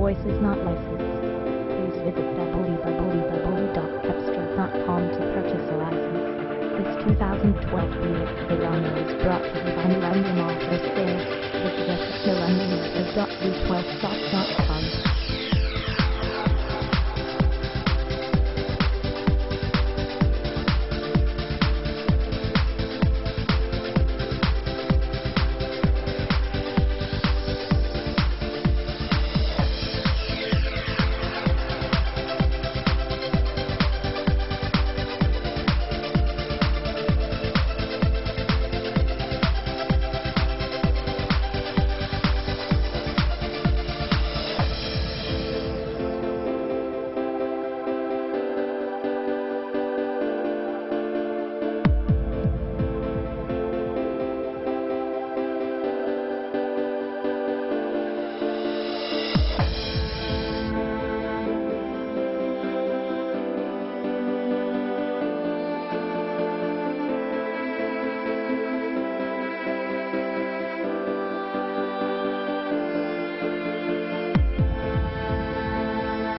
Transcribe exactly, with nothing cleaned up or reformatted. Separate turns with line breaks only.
voice is not licensed. Please visit w w w dot cepstral dot com to purchase a license. This two thousand twelve Buick Verano is brought to you by Millennium Auto Sales. Visit us at millennium auto dot v twelve stock dot